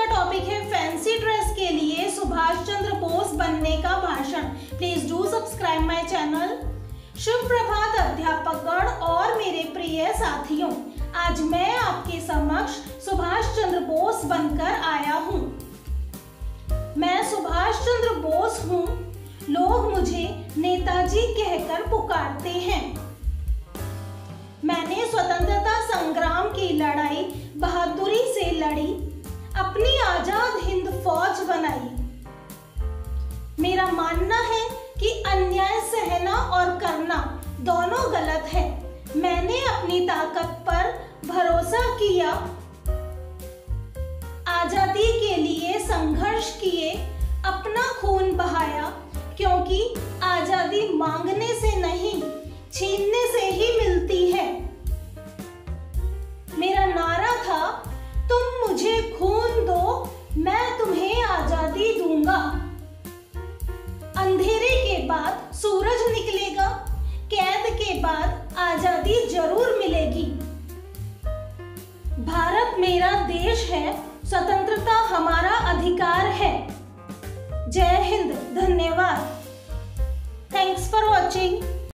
Topic है fancy dress के लिए सुभाष चंद्र बोस बनने का भाषण। Please do subscribe my channel. शुभ प्रभात अध्यापकगण और मेरे प्रिय साथियों, आज मैं आपके समक्ष सुभाष चंद्र बोस बनकर आया हूँ। मैं सुभाष चंद्र बोस हूँ। लोग मुझे नेताजी कहकर पुकारते हैं। मैंने स्वतंत्रता संग्राम की लड़ाई बहादुरी से लड़ी, अपनी आजाद हिंद फौज बनाई। मेरा मानना है कि अन्याय सहना और करना दोनों गलत है। मैंने अपनी ताकत पर भरोसा किया, आजादी के लिए संघर्ष किए, अपना खून बहाया, क्योंकि आजादी मांगने से नहीं छीनने से ही मिलती है। मेरा नारा था, तुम मुझे खून दो, मैं तुम्हें आजादी दूंगा। अंधेरे के बाद सूरज निकलेगा, कैद के बाद आजादी जरूर मिलेगी। भारत मेरा देश है, स्वतंत्रता हमारा अधिकार है। जय हिंद, धन्यवाद। Thanks for watching.